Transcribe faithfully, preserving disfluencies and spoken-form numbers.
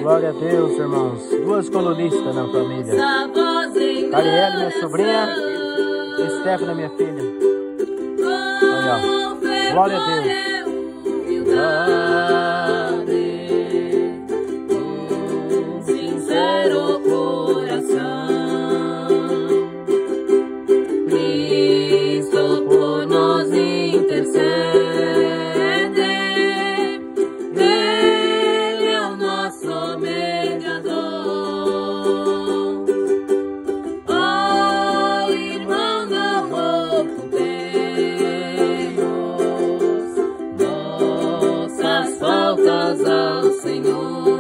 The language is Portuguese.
Glória a Deus, irmãos. Duas colunistas na família. Arielle, minha sobrinha, e Stephanie, minha filha. Olha, ó. Glória a Deus. Sincero coração, Cristo por nós intercede. Ele é o nosso mediador. Oh, irmão, não ocultemos nossas faltas ao Senhor.